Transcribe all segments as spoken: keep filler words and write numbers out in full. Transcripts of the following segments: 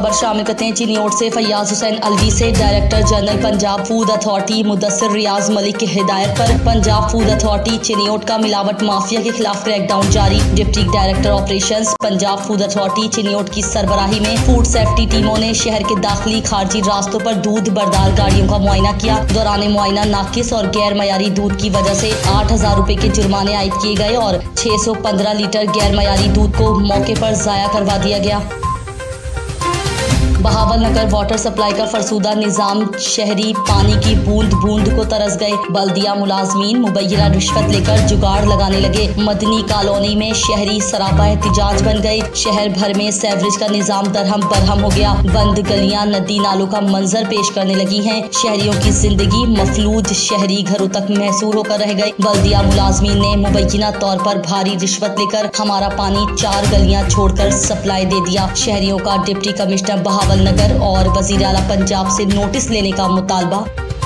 खबर शामिल करते हैं चिनियोट से। फैयाज हुसैन अलवी से director general Punjab food authority Mudassir Riaz Malik की हिदायत पर पंजाब फूड अथॉरिटी चिनियोट का मिलावट माफिया के खिलाफ क्रैकडाउन जारी। Deputy director operations Punjab food authority Chiniot की सरबराही में फूड सेफ्टी टीमों ने शहर के दाखिली खारजी रास्तों पर दूध बरदार गाड़ियों का मुआयना किया। दौरान मुआयना नाकिस और गैर मयारी दूध की वजह से आठ हजार रूपए के जुर्माने आयद किए गए और छह सौ पंद्रह लीटर गैर मयारी दूध को मौके पर जाया करवा दिया गया। बहावल नगर वाटर सप्लाई का फरसूदा निजाम शहरी पानी की बूंद बूंद को तरस गए। बल्दिया मुलाजमीन मुबैना रिश्वत लेकर जुगाड़ लगाने लगे। मदनी कॉलोनी में शहरी सरापा एहतिजाज बन गए। शहर भर में सेवरेज का निजाम दरहम बरहम हो गया। बंद गलियां नदी नालों का मंजर पेश करने लगी हैं। शहरियों की जिंदगी मफलूज शहरी घरों तक महसूर होकर रह गए। बल्दिया मुलाजमीन ने मुबैना तौर पर भारी रिश्वत लेकर हमारा पानी चार गलियां छोड़कर सप्लाई दे दिया। शहरियों का डिप्टी कमिश्नर बहावल नगर और वजीर आला पंजाब से नोटिस लेने का मुतालबा।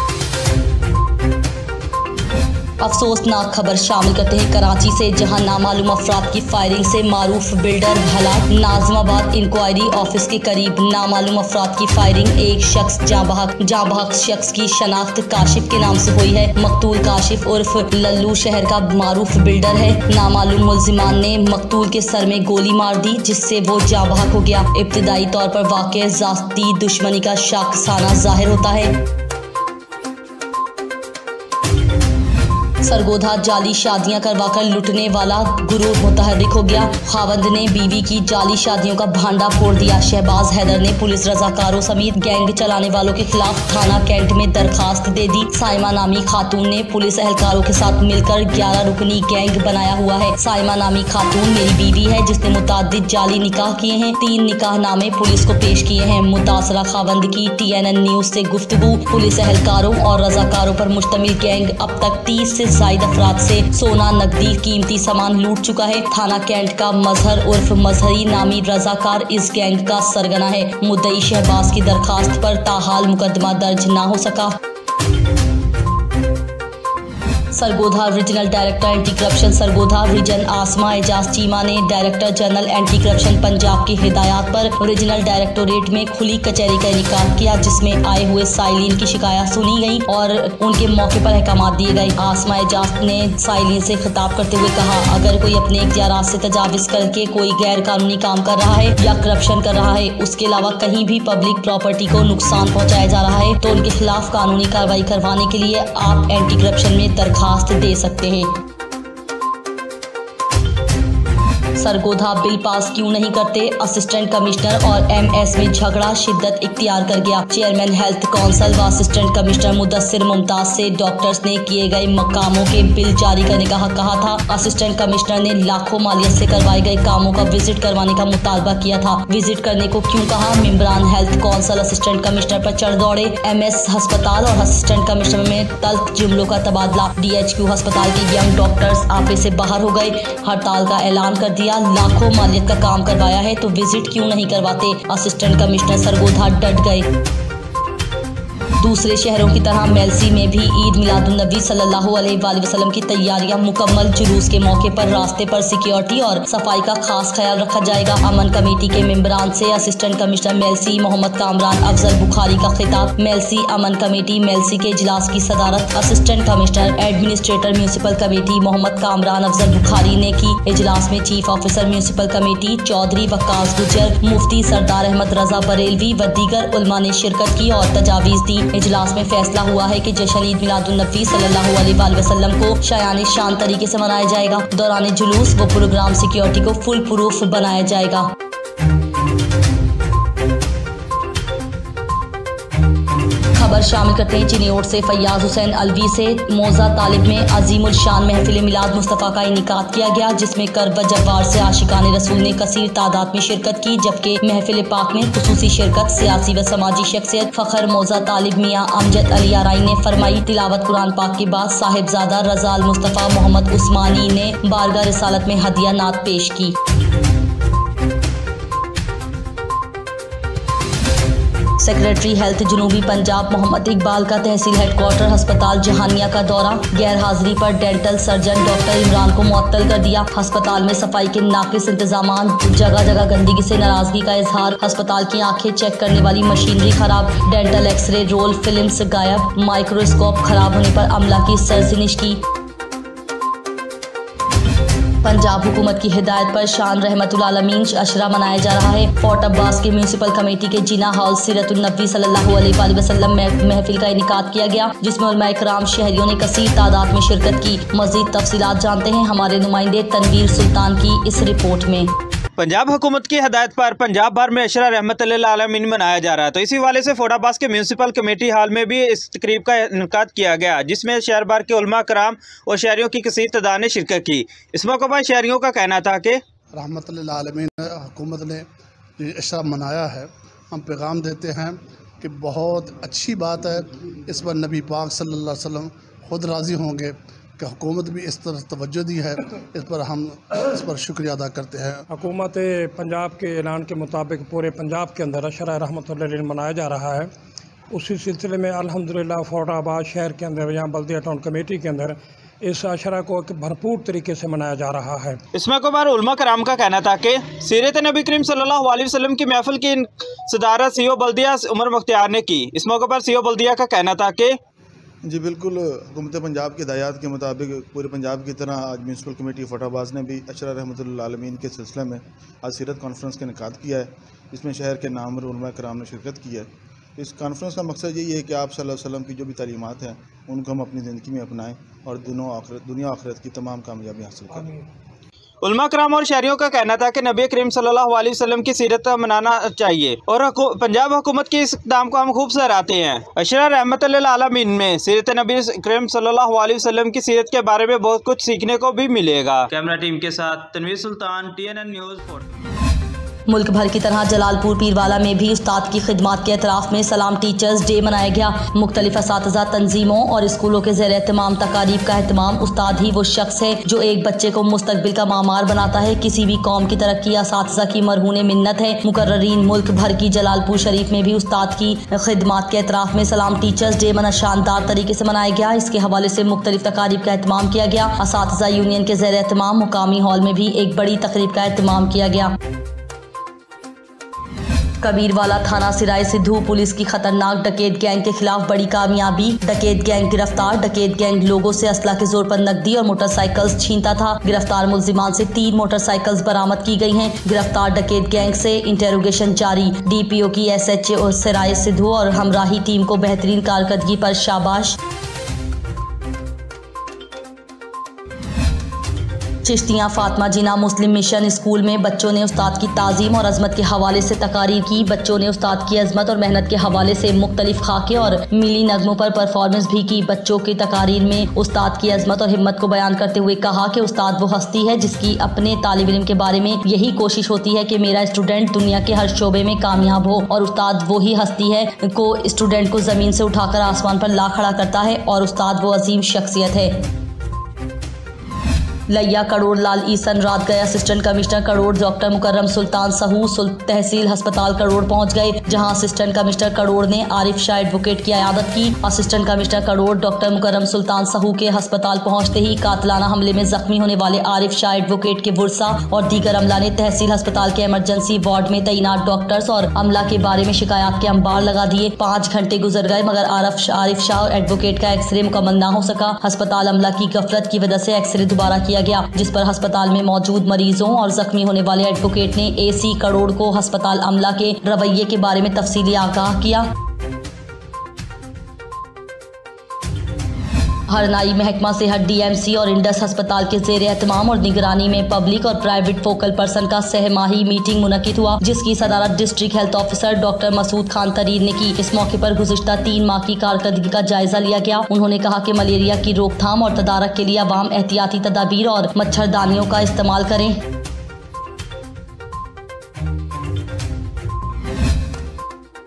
अफसोसनाक खबर शामिल करते हैं कराची से, जहां नामालूम अफराद की फायरिंग से मारूफ बिल्डर हलाक। नाजमाबाद इंक्वायरी ऑफिस के करीब नामालूम अफराद की फायरिंग। एक शख्स जाँ बहक जाँ बहक शख्स की शनाख्त काशिफ के नाम से हुई है। मकतूल काशिफ उर्फ लल्लू शहर का मारूफ बिल्डर है। नामालूम मुल्जिमान ने मकतूल के सर में गोली मार दी, जिससे वो जाँ बहक हो गया। इब्तिदाई तौर पर वाक़या ज़ाती दुश्मनी का शाखसाना जाहिर होता है। सरगोधा जाली शादियां करवाकर लुटने वाला गुरूर मुतहर्रिक हो गया। खावंद ने बीवी की जाली शादियों का भांडा फोड़ दिया। शहबाज हैदर ने पुलिस रजाकारों समेत गैंग चलाने वालों के खिलाफ थाना कैंट में दरखास्त दे दी। साइमा नामी खातून ने पुलिस एहलकारों के साथ मिलकर ग्यारह रुकनी गैंग बनाया हुआ है। साइमा नामी खातून मेरी बीवी है, जिसने मुताद्दिद जाली निकाह किए हैं। तीन निकाह नामे पुलिस को पेश किए हैं। मुतासरा खावंद की टी एन एन न्यूज से गुफ्तगू। पुलिस एहलकारों और रजाकारों पर मुश्तमिल गैंग अब तक तीस से जायद अफराद से सोना, नकदी, कीमती सामान लूट चुका है। थाना कैंट का मजहर उर्फ मजहरी नामी रजाकार इस गैंग का सरगना है। मुद्दई शहबाज की दरखास्त पर ताहाल मुकदमा दर्ज ना हो सका। Sargodha regional director anti corruption Sargodha region Asma Ejaz Cheema ने director general anti corruption Punjab की हिदायत पर रीजनल डायरेक्टोरेट में खुली कचहरी का इनेकाद किया, जिसमें आए हुए साइलिन की शिकायत सुनी गई और उनके मौके पर अहकाम दिए गए। आसमा एजाज ने साइलिन से खिताब करते हुए कहा, अगर कोई अपने इख्तियारात से तजाविज़ करके कोई गैर कानूनी काम कर रहा है या करप्शन कर रहा है, उसके अलावा कहीं भी पब्लिक प्रॉपर्टी को नुकसान पहुँचाया जा रहा है, तो उनके खिलाफ कानूनी कार्रवाई करवाने के लिए आप एंटी करप्शन में दरखास्त दे सकते हैं। सरगोधा बिल पास क्यों नहीं करते? असिस्टेंट कमिश्नर और एम एस में झगड़ा शिद्दत इख्तियार कर गया। चेयरमैन हेल्थ काउंसिल व असिस्टेंट कमिश्नर मुदस्सिर मुमताज से डॉक्टर्स ने किए गए मकामों के बिल जारी करने का हक कहा था। असिस्टेंट कमिश्नर ने लाखों मालियत से करवाए गए कामों का विजिट करवाने का मुतालबा किया था। विजिट करने को क्यों कहा? मेंबरान हेल्थ काउंसिल असिस्टेंट कमिश्नर पर चढ़ दौड़े। एम एस अस्पताल और असिस्टेंट कमिश्नर में तल्ख जुमलों का तबादला। डी एच क्यू अस्पताल के यंग डॉक्टर्स आपे से बाहर हो गए, हड़ताल का ऐलान कर दिया। लाखों मालियत का काम करवाया है तो विजिट क्यों नहीं करवाते? असिस्टेंट कमिश्नर सरगोधा डट गए। दूसरे शहरों की तरह मेलसी में भी ईद मिलादुन्नबी सल्लल्लाहु अलैहि वसल्लम की तैयारियां मुकम्मल। जुलूस के मौके पर रास्ते पर सिक्योरिटी और सफाई का खास ख्याल रखा जाएगा। अमन कमेटी के मेंबरान से असिस्टेंट कमिश्नर मेलसी मोहम्मद कामरान अफजल बुखारी का खिताब। मेलसी अमन कमेटी मेलसी के इजलास की सदारत assistant commissioner administrator municipal committee Mohammad Kamran Afzal Bukhari ने की। इजलास में chief officer municipal committee Chaudhry Waqas Gujjar, Mufti सरदार अहमद रजा बरेलवी व दीगर उलमा ने शिरकत की और तजावीज़ दी। इजलास में फैसला हुआ है कि जश्न ईद मिलादुन्नबी सल्लल्लाहु अलैहि वसल्लम को शायान शान तरीके से मनाया जाएगा। दौरान जुलूस व प्रोग्राम सिक्योरिटी को फुल प्रूफ बनाया जाएगा। खबर शामिल करते हैं चिनियोट से। फैयाज हुसैन अलवी से मौजा तालिब में अजीमुल शान महफिल मिलाद मुस्तफ़ा का इनेकाद किया गया, जिसमें करब जब्बार से आशिकान रसूल ने कसीर तादाद में शिरकत की, जबकि महफिल पाक में खुसूसी शिरकत सियासी व समाजी शख्सियत फ़खर मौजा तालिब मियाँ अमजद अली आराई ने फरमाई। तिलावत कुरान पाक के बाद साहिबजादा रज़ा अल मुस्तफ़ा मोहम्मद उस्मानी ने बारगाह रिसालत में हदिया नात पेश की। सेक्रेटरी हेल्थ जनूबी पंजाब मोहम्मद इकबाल का तहसील हेडक्वार्टर अस्पताल जहानिया का दौरा, गैर हाजिरी पर डेंटल सर्जन डॉक्टर इमरान को मुअत्तल कर दिया। अस्पताल में सफाई के नाकिस इंतजाम, जगह जगह गंदगी से नाराजगी का इजहार। अस्पताल की आंखें चेक करने वाली मशीनरी खराब, डेंटल एक्सरे रोल फिल्म्स गायब, माइक्रोस्कोप खराब होने पर अमला की सरजनिश की। पंजाब हुकूमत की हिदायत पर शान रहमतुल आलमीन अशरा मनाया जा रहा है। फोर्ट अब्बास के म्यूनिसिपल कमेटी के जिना हॉल सीरतुन नबी सल्लल्लाहु अलैहि वसल्लम में महफिल का इनेकाद किया गया, जिसमें उलमाए किराम शहरियों ने कसीर तादाद में शिरकत की। मजीद तफसीलात जानते हैं हमारे नुमाइंदे तनवीर सुल्तान की इस रिपोर्ट में। पंजाब हुकूमत की हदायत पर पंजाब भर में अशरा रहमतुल्लिल आलमीन मनाया जा रहा है, तो इसी वाले से फोर्ट अब्बास के म्यूनिसिपल कमेटी हॉल में भी इस तकरीब का इनेकाद किया गया, जिसमें शहर भर के उलमा कराम और शहरियों की कसीर तादाद ने शिरकत की। इस मौके पर शहरियों का कहना था कि रहमतुल्लिल आलमीन हुकूमत ने अशरा मनाया है, हम पैगाम देते हैं कि बहुत अच्छी बात है। इस पर नबी पाक सल्लल्लाहु अलैहि वसल्लम खुद राज़ी होंगे कि हुकूमत भी इस तरह तवज्जो दी है, इस पर हम इस पर शुक्रिया अदा करते हैं। हुकूमत पंजाब के ऐलान के मुताबिक पूरे पंजाब के अंदर अशरा रहमतुल्लिल मनाया जा रहा है। उसी सिलसिले में अल्हम्दुलिल्लाह फोर्ट अब्बास शहर के अंदर यहाँ बल्दिया टाउन कमेटी के अंदर इस अशरा को एक भरपूर तरीके से मनाया जा रहा है। इस मौके पर उलमा कराम का कहना था कि सीरत नबी करीम सल्लल्लाहु अलैहि वसल्लम की महफिल की सदारत सीओ बल्दिया उमर मुख्तियार ने की। इस मौके पर सीओ बल्दिया का कहना था कि जी बिल्कुल, हुकूमत पंजाब की हिदायत के मुताबिक पूरे पंजाब की तरह आज म्यूनसिपल कमेटी फोर्ट अब्बास ने भी अशरा रहमतुल्लिल आलमीन के सिलसिले में आज सीरत कॉन्फ्रेंस का इनेकाद किया है, जिसमें शहर के नामवर उलमा कराम ने शिरकत की है। इस कॉन्फ्रेंस का मकसद यही है कि आप सल्लल्लाहु अलैहि वसल्लम की जो भी तालीमात हैं उनको हम अपनी ज़िंदगी में अपनाएँ और दोनों आखिरत दुनिया आखिरत की तमाम कामयाबी हासिल करें। उलमा कराम और शहरियों का कहना था कि नबी करीम सल्लल्लाहु अलैहि वसल्लम की सीरत मनाना चाहिए और पंजाब हुकूमत के इस इक़दाम को हम खूब सराहते हैं। अशरा रहमतुल्लिल आलमीन में सीरत नबी करीम सल्लल्लाहु अलैहि वसल्लम की सीरत के बारे में बहुत कुछ सीखने को भी मिलेगा। कैमरा टीम के साथ Tanveer Sultan, T N N news fort. मुल्क भर की तरह जलालपुर पीरवाला में भी उस्ताद की खिदमत के एतराफ़ में सलाम टीचर्स डे मनाया गया। मुख्तलिफ असातिज़ा तंजीमों और स्कूलों के ज़ेर एहतमाम तकारीब का एहतमाम। उस्ताद ही वो शख्स है जो एक बच्चे को मुस्तकबिल का मामार बनाता है। किसी भी कौम की तरक्की असातिज़ा की मरहून मिन्नत है। मुकर्ररीन मुल्क भर की जलालपुर शरीफ में भी उस्ताद की खिदमत के एतराफ़ में सलाम टीचर्स डे मना शानदार तरीके से मनाया गया। इसके हवाले से मुख्तलिफ तकारीब का एहतमाम किया गया। असातिज़ा यूनियन के ज़ेर एहतमाम मुकामी हॉल में भी एक बड़ी तकरीब का एहतमाम किया गया। कबीरवाला थाना सिराय सिद्धू पुलिस की खतरनाक डकैत गैंग के खिलाफ बड़ी कामयाबी। डकैत गैंग गिरफ्तार। डकैत गैंग लोगों से असला के जोर पर नकदी और मोटरसाइकिल्स छीनता था। गिरफ्तार मुल्जिमान से तीन मोटरसाइकिल्स बरामद की गई हैं। गिरफ्तार डकैत गैंग से इंटेरोगेशन जारी। डीपीओ की एसएचओ सिराय सिद्धू और हमराही टीम को बेहतरीन कारकर्दगी पर शाबाश। चिश्तियाँ फातिमा जिना मुस्लिम मिशन स्कूल में बच्चों ने उस्ताद की ताज़ीम और अजमत के हवाले से तकारीर की। बच्चों ने उस्ताद की अजमत और मेहनत के हवाले से मुख्तलिफ खाके और मिली नगमों पर परफॉर्मेंस भी की। बच्चों की तकारीर में उस्ताद की अजमत और हिम्मत को बयान करते हुए कहा कि उस्ताद वो हस्ती है जिसकी अपने तालिब इल्म के बारे में यही कोशिश होती है कि मेरा स्टूडेंट दुनिया के हर शोबे में कामयाब हो, और उस्ताद वो ही हस्ती है को स्टूडेंट को ज़मीन से उठाकर आसमान पर ला खड़ा करता है, और उस्ताद वो अजीम शख्सियत है। लैया करोड़ लाल ईसन रात गए assistant commissioner Karor doctor Mukarram Sultan Sahu तहसील अस्पताल करोड़ पहुंच गए, जहां असिस्टेंट कमिश्नर करोड़ ने आरिफ शाह एडवोकेट की अयादत की। Assistant commissioner Karor doctor Mukarram Sultan Sahu के अस्पताल पहुंचते ही कातलाना हमले में जख्मी होने वाले आरिफ शाह एडवोकेट के बुरसा और दीगर अमला ने तहसील अस्पताल के इमरजेंसी वार्ड में तैनात डॉक्टर्स और अमला के बारे में शिकायत के अंबार लगा दिए। पाँच घंटे गुजर गए मगर आरिफ आरिफ शाह एडवोकेट का एक्सरे मुकम्मल न हो सका। अस्पताल अमला की गफलत की वजह से एक्सरे दोबारा किया गया, जिस पर अस्पताल में मौजूद मरीजों और जख्मी होने वाले एडवोकेट ने एसी करोड़ को अस्पताल अमला के रवैये के बारे में तफसीली आगाह किया। हरनाई महकमा सेहत डीएमसी और इंडस अस्पताल के जेर एहतमाम और निगरानी में पब्लिक और प्राइवेट फोकल पर्सन का सहमाही मीटिंग मुनक्किद हुआ, जिसकी सदारत district health officer doctor Masood Khan तरीर ने की। इस मौके पर गुज़िश्ता तीन माह की कारकर्दगी का जायजा लिया गया। उन्होंने कहा कि मलेरिया की रोकथाम और तदारक के लिए अवाम एहतियाती तदाबीर और मच्छरदानियों का इस्तेमाल करें।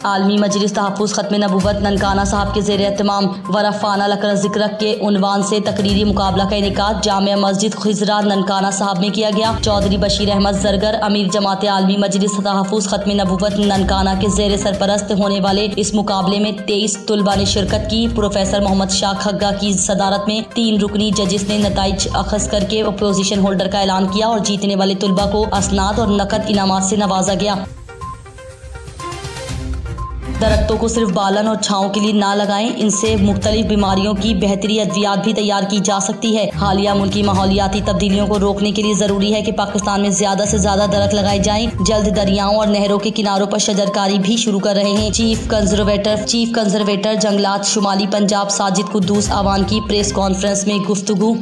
आलमी मजलिस तहफ़्फ़ुज़ ख़त्म नबूवत ननकाना साहब के ज़ेर एहतमाम वरफ़ाना लकर ज़िक्र के उन्वान से तकरीरी मुकाबला का इनेकाद जामिया मस्जिद खिज़रा ननकाना साहब में किया गया। चौधरी बशीर अहमद ज़रगर अमीर जमात आलमी मजलिस तहफ़्फ़ुज़ ख़त्म नबूवत ननकाना के ज़ेर सरपरस्त होने वाले इस मुकाबले में तेईस तुलबा ने शिरकत की। प्रोफेसर मोहम्मद शाह खग्गा की सदारत में तीन रुकनी जजिस ने नताइज अखज़ करके पोजीशन होल्डर का ऐलान किया और जीतने वाले तुलबा को असनाद और नकद इनामात से नवाजा गया। दरख्तों को सिर्फ बालन और छाँव के लिए ना लगाएं, इनसे मुख्तलिफ बीमारियों की बेहतरी अद्वियात भी तैयार की जा सकती है। हालिया मुल्की माहौलियाती तब्दीलियों को रोकने के लिए जरूरी है कि पाकिस्तान में ज्यादा से ज्यादा दरख्त लगाए जाएं। जल्द दरियाओं और नहरों के किनारों पर शजरकारी भी शुरू कर रहे हैं। चीफ कंजर्वेटर चीफ कंजर्वेटर जंगलात शुमाली पंजाब साजिद कुद्दूस आवान की प्रेस कॉन्फ्रेंस में गुफ्तगू।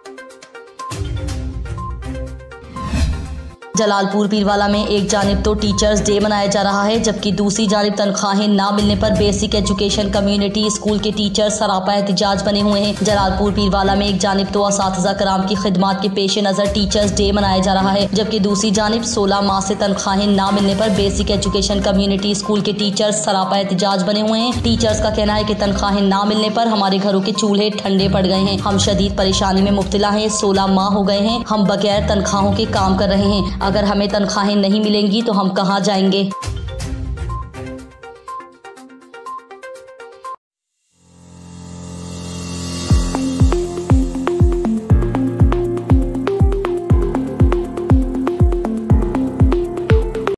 जलालपुर पीरवाला में एक जानिब तो टीचर्स डे मनाया जा रहा है, जबकि दूसरी जानिब तनख्वाहें ना मिलने पर बेसिक एजुकेशन कम्युनिटी स्कूल के टीचर्स सरापा एहतजाज बने हुए हैं। जलालपुर पीरवाला में एक जानिब तो असातिज़ा कराम की खिदमात के पेश नज़र टीचर्स डे मनाया जा रहा है, जबकि दूसरी जानिब सोलह माह से तनख्वाहें ना मिलने पर बेसिक एजुकेशन कम्युनिटी स्कूल के टीचर्स सरापा एहतजाज बने हुए हैं। टीचर्स का कहना है कि तनख्वाहें ना मिलने पर हमारे घरों के चूल्हे ठंडे पड़ गए हैं, हम शदीद परेशानी में मुब्तला हैं, सोलह माह हो गए हैं हम बगैर तनख्वाहों के काम कर रहे हैं। अगर हमें तनख्वाहें नहीं मिलेंगी तो हम कहाँ जाएंगे।